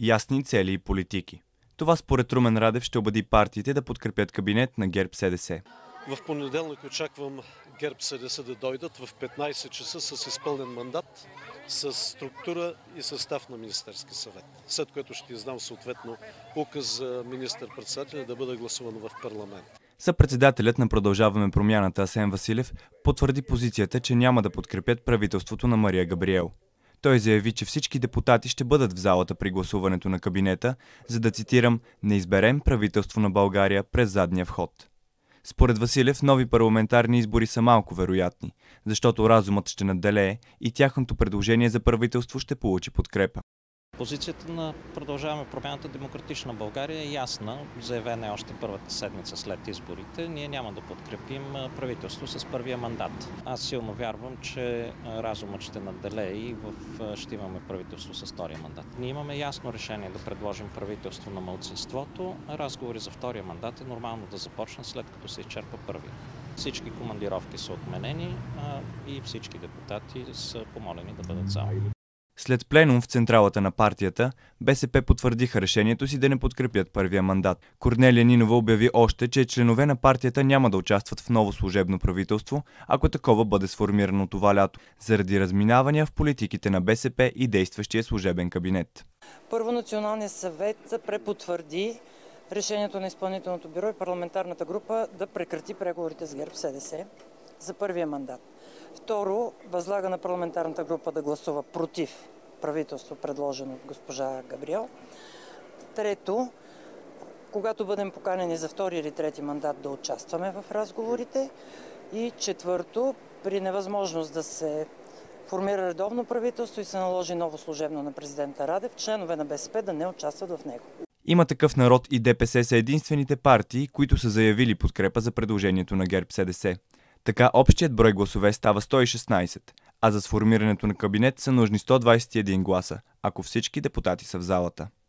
ясни цели и политики. Това според Румен Радев ще убеди партиите да подкрепят кабинет на ГЕРБ-СДС. В понеделник очаквам ГЕРБ-СДС да дойдат в 15 часа с изпълнен мандат, с структура и състав на Министерски съвет. След което ще издам съответно указ за министър-председателя да бъде гласуван в парламент. Съпредседателят на Продължаваме промяната Асен Василев потвърди позицията, че няма да подкрепят правителството на Мария Габриел. Той заяви, че всички депутати ще бъдат в залата при гласуването на кабинета, за да, цитирам, не изберем правителство на България през задния вход. Според Василев, нови парламентарни избори са малко вероятни, защото разумът ще надделее и тяхното предложение за правителство ще получи подкрепа. Позицията на Продължаваме промяната Демократична България е ясна, заявена е още първата седмица след изборите. Ние няма да подкрепим правителство с първия мандат. Аз силно вярвам, че разумът ще надделее и ще имаме правителство с втория мандат. Ние имаме ясно решение да предложим правителство на малцинството. Разговори за втория мандат е нормално да започнат след като се изчерпа първия. Всички командировки са отменени и всички депутати са помолени да бъдат зала. След пленум в централата на партията, БСП потвърдиха решението си да не подкрепят първия мандат. Корнелия Нинова обяви още, че членове на партията няма да участват в ново служебно правителство, ако такова бъде сформирано това лято, заради разминавания в политиките на БСП и действащия служебен кабинет. Първо Националният съвет препотвърди решението на изпълнителното бюро и парламентарната група да прекрати преговорите с ГЕРБ-СДС за първия мандат. Второ, възлага на парламентарната група да гласува против правителство, предложено от госпожа Габриел. Трето, когато бъдем поканени за втори или трети мандат, да участваме в разговорите. И четвърто, при невъзможност да се формира редовно правителство и се наложи ново служебно на президента Радев, членове на БСП да не участват в него. Има такъв народ и ДПС са единствените партии, които са заявили подкрепа за предложението на ГЕРБ-СДС. Така общият брой гласове става 116, а за сформирането на кабинет са нужни 121 гласа, ако всички депутати са в залата.